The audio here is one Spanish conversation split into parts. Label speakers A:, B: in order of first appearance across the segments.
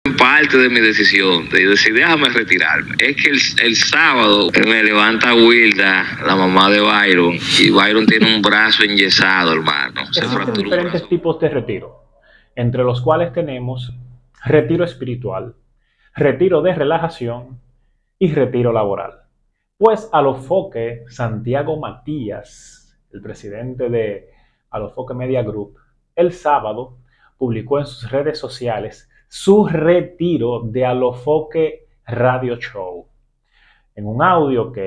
A: Parte de mi decisión de decir déjame retirarme es que el sábado me levanta Wilda, la mamá de Byron, y Byron tiene un brazo enyesado, hermano.
B: Existen diferentes tipos de retiro, entre los cuales tenemos retiro espiritual, retiro de relajación y retiro laboral. Pues Alofoque Santiago Matías, el presidente de Alofoque Media Group, el sábado publicó en sus redes sociales su retiro de Alofoque Radio Show. En un audio que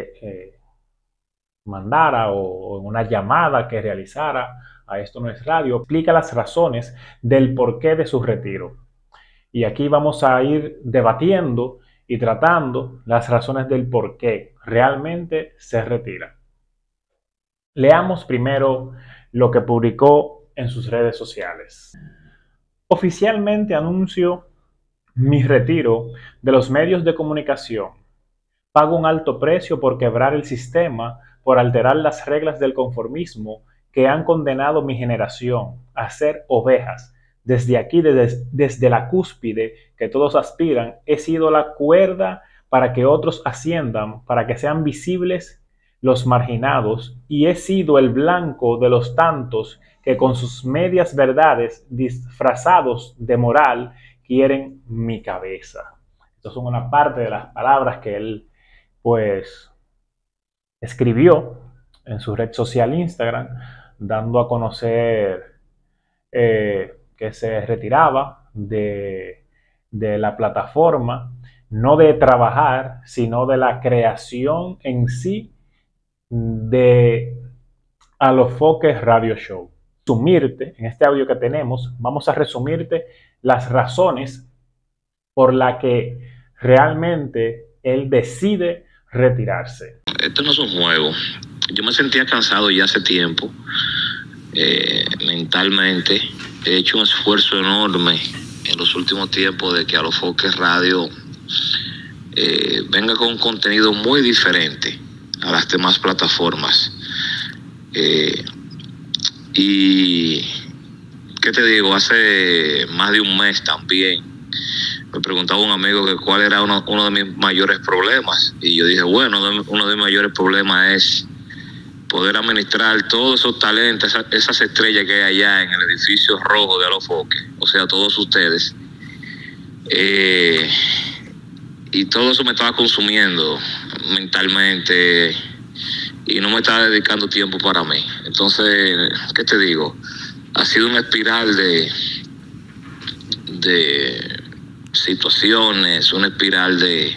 B: mandara o en una llamada que realizara a Esto No Es Radio, explica las razones del porqué de su retiro. Y aquí vamos a ir debatiendo y tratando las razones del por qué realmente se retira. Leamos primero lo que publicó en sus redes sociales. Oficialmente anuncio mi retiro de los medios de comunicación. Pago un alto precio por quebrar el sistema, por alterar las reglas del conformismo que han condenado mi generación a ser ovejas. Desde aquí, desde la cúspide que todos aspiran, he sido la cuerda para que otros asciendan, para que sean visibles los marginados, y he sido el blanco de los tantos que con sus medias verdades disfrazados de moral quieren mi cabeza. Estas son una parte de las palabras que él pues escribió en su red social Instagram, dando a conocer que se retiraba de la plataforma, no de trabajar, sino de la creación en sí de Alofoque Radio Show. Resumirte, en este audio que tenemos, vamos a resumirte las razones por las que realmente él decide retirarse.
A: Esto no es un juego. Yo me sentía cansado ya hace tiempo, mentalmente. He hecho un esfuerzo enorme en los últimos tiempos de que Alofoque Radio venga con un contenido muy diferente a las demás plataformas. Y ¿qué te digo? Hace más de un mes también me preguntaba un amigo que cuál era uno de mis mayores problemas, y yo dije, bueno, uno de mis mayores problemas es poder administrar todos esos talentos, esas estrellas que hay allá en el edificio rojo de Alofoque, o sea, todos ustedes, y todo eso me estaba consumiendo mentalmente y no me estaba dedicando tiempo para mí. Entonces, ¿qué te digo? Ha sido una espiral de situaciones, una espiral de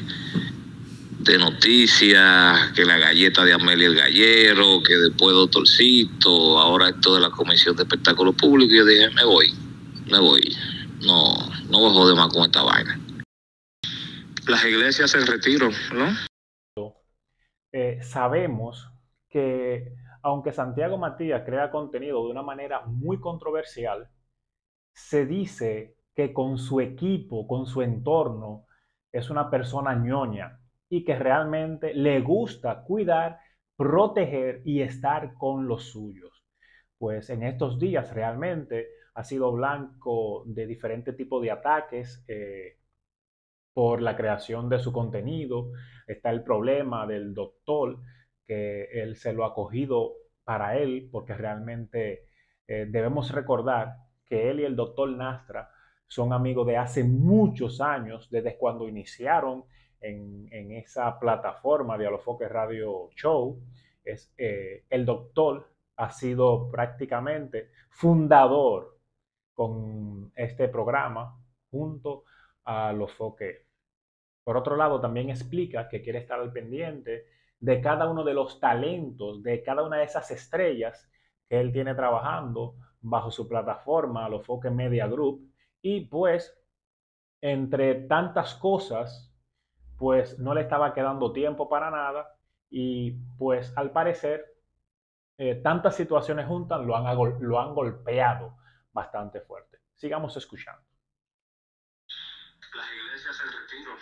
A: noticias, que la galleta de Amelia el Gallero, que después Doctorcito, ahora esto de la Comisión de Espectáculos Públicos, y yo dije, me voy, no voy a joder más con esta vaina. Las iglesias en retiro, ¿no?
B: Sabemos que aunque Santiago Matías crea contenido de una manera muy controversial, se dice que con su equipo, con su entorno, es una persona ñoña y que realmente le gusta cuidar, proteger y estar con los suyos. Pues en estos días realmente ha sido blanco de diferentes tipos de ataques por la creación de su contenido. Está el problema del doctor, que él se lo ha cogido para él, porque realmente debemos recordar que él y el doctor Nastra son amigos de hace muchos años, desde cuando iniciaron en esa plataforma de Alofoque Radio Show. El doctor ha sido prácticamente fundador con este programa junto a Alofoque. Por otro lado, también explica que quiere estar al pendiente de cada uno de los talentos, de cada una de esas estrellas que él tiene trabajando bajo su plataforma, Alofoque Media Group. Y pues, entre tantas cosas, pues no le estaba quedando tiempo para nada. Y pues al parecer, tantas situaciones juntas lo han golpeado bastante fuerte. Sigamos escuchando.
A: Las iglesias en retiro,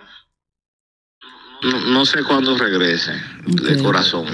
A: ¿no? No sé cuándo regrese, de corazón.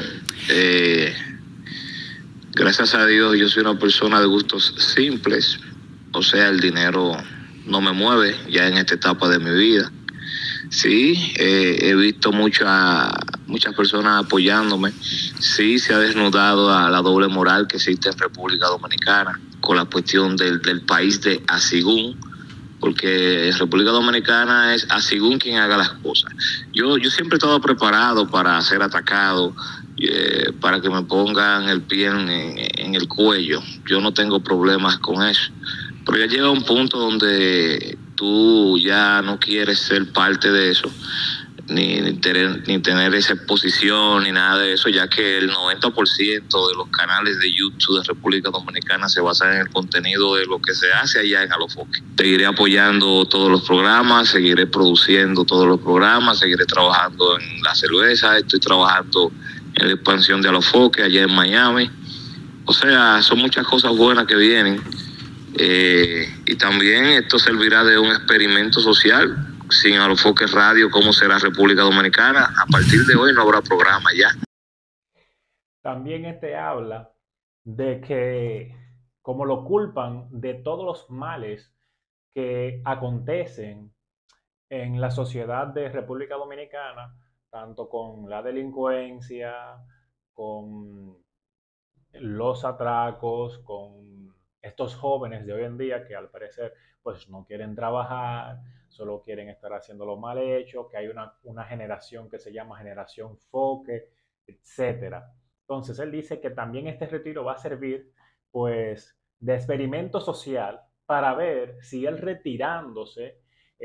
A: Gracias a Dios yo soy una persona de gustos simples, o sea, el dinero no me mueve ya en esta etapa de mi vida. Sí, he visto muchas personas apoyándome. Sí, se ha desnudado a la doble moral que existe en República Dominicana con la cuestión del país de Asigún, porque en República Dominicana es Asigún quien haga las cosas. Yo siempre he estado preparado para ser atacado, para que me pongan el pie en el cuello. Yo no tengo problemas con eso. Pero ya llega un punto donde tú ya no quieres ser parte de eso, ni tener esa exposición, ni nada de eso, ya que el 90% de los canales de YouTube de República Dominicana se basan en el contenido de lo que se hace allá en Alofoque. Seguiré apoyando todos los programas, seguiré produciendo todos los programas, seguiré trabajando en la cerveza, estoy trabajando en la expansión de Alofoque allá en Miami. O sea, son muchas cosas buenas que vienen. Y también esto servirá de un experimento social. Sin Alofoque Radio, ¿cómo será República Dominicana? A partir de hoy no habrá programa ya.
B: También habla de que como lo culpan de todos los males que acontecen en la sociedad de República Dominicana, tanto con la delincuencia, con los atracos, con estos jóvenes de hoy en día que al parecer pues no quieren trabajar, solo quieren estar haciendo lo mal hecho, que hay una generación que se llama generación Foque, etcétera. Entonces él dice que también este retiro va a servir pues de experimento social para ver si él retirándose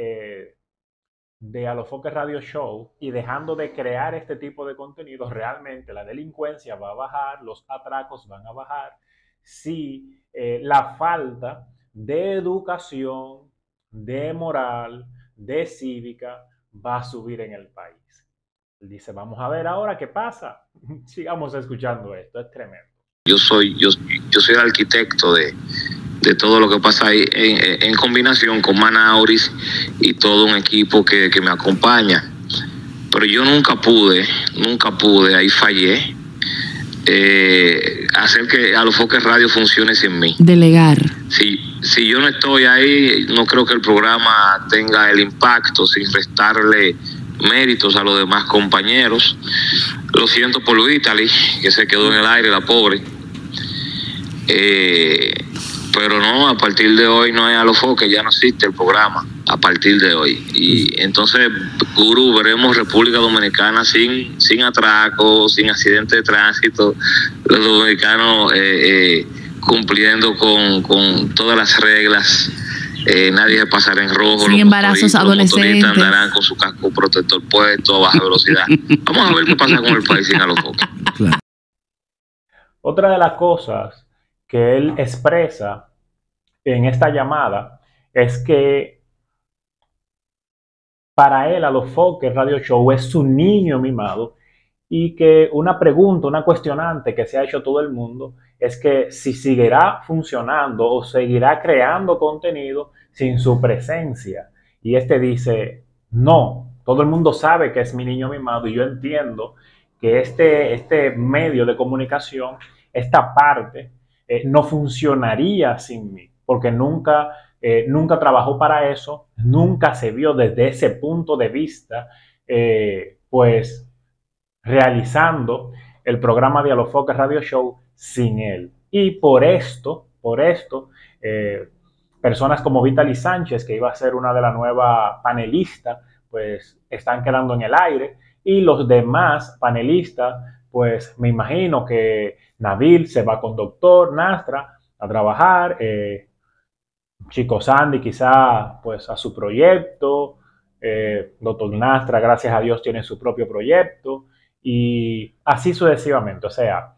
B: de Alofoque Radio Show y dejando de crear este tipo de contenidos, realmente la delincuencia va a bajar, los atracos van a bajar, si la falta de educación, de moral, de cívica va a subir en el país. Él dice, vamos a ver ahora qué pasa. Sigamos escuchando esto, es tremendo.
A: Yo soy el arquitecto de todo lo que pasa ahí en combinación con Manauris y todo un equipo que me acompaña. Pero yo nunca pude, ahí fallé, hacer que Alofoque Radio funcione sin mí.
C: Delegar.
A: Si yo no estoy ahí, no creo que el programa tenga el impacto, sin restarle méritos a los demás compañeros. Lo siento por Vitaly, que se quedó en el aire, la pobre. Pero no, a partir de hoy no es Alofoque, ya no existe el programa, a partir de hoy. Y entonces, Gurú, veremos República Dominicana sin atracos, sin accidentes de tránsito, los dominicanos cumpliendo con todas las reglas. Nadie se pasará en rojo.
C: Sin embarazos adolescentes.
A: Los motoristas andarán con su casco protector puesto a baja velocidad. Vamos a ver qué pasa con el país sin Alofoque.
B: Claro. Otra de las cosas que él expresa en esta llamada es que para él Alofoque Radio Show es su niño mimado y que una pregunta, una cuestionante que se ha hecho todo el mundo es que si seguirá funcionando o seguirá creando contenido sin su presencia. Y dice, no, todo el mundo sabe que es mi niño mimado y yo entiendo que este medio de comunicación, esta parte, no funcionaría sin mí, porque nunca trabajó para eso, nunca se vio desde ese punto de vista, pues realizando el programa de Alofoque Radio Show sin él. Y por esto, personas como Vitaly Sánchez, que iba a ser una de las nuevas panelistas, pues están quedando en el aire, y los demás panelistas, pues me imagino que Nabil se va con Doctor Nastra a trabajar, Chico Sandy quizá pues a su proyecto, Doctor Nastra gracias a Dios tiene su propio proyecto y así sucesivamente, o sea,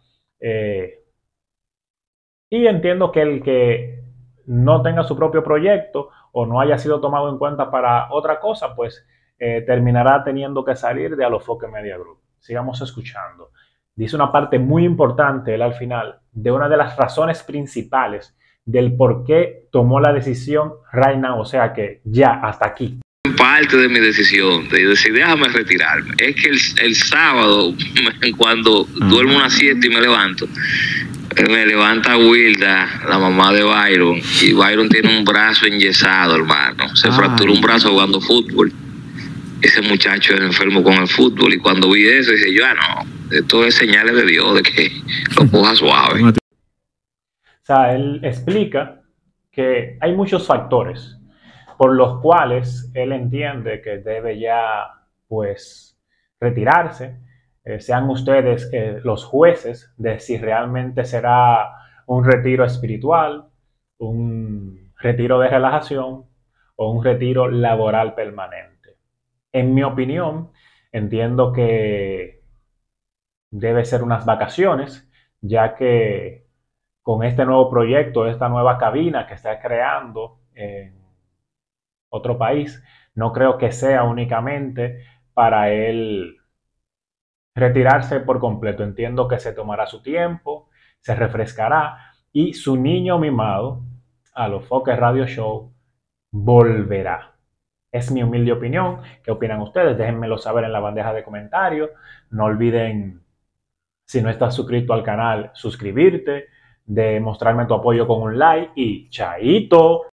B: y entiendo que el que no tenga su propio proyecto o no haya sido tomado en cuenta para otra cosa, pues terminará teniendo que salir de Alofoque Media Group. Sigamos escuchando. Dice una parte muy importante él al final de una de las razones principales del por qué tomó la decisión right now, o sea que ya hasta aquí.
A: Parte de mi decisión de decir déjame retirarme es que el sábado cuando duermo una siesta y me levanto, Me levanta Wilda, la mamá de Byron, y Byron tiene un brazo enyesado, hermano. Se fracturó un brazo jugando fútbol. Ese muchacho es enfermo con el fútbol, y cuando vi eso, dije yo, no, esto es señales de Dios, de que lo coja suave.
B: O sea, él explica que hay muchos factores por los cuales él entiende que debe ya, pues, retirarse. Sean ustedes los jueces de si realmente será un retiro espiritual, un retiro de relajación o un retiro laboral permanente. En mi opinión, entiendo que debe ser unas vacaciones, ya que con este nuevo proyecto, esta nueva cabina que está creando en otro país, no creo que sea únicamente para él retirarse por completo. Entiendo que se tomará su tiempo, se refrescará y su niño mimado a los Foques Radio Show volverá. Es mi humilde opinión. ¿Qué opinan ustedes? Déjenmelo saber en la bandeja de comentarios. No olviden, si no estás suscrito al canal, suscribirte, de mostrarme tu apoyo con un like y chaito.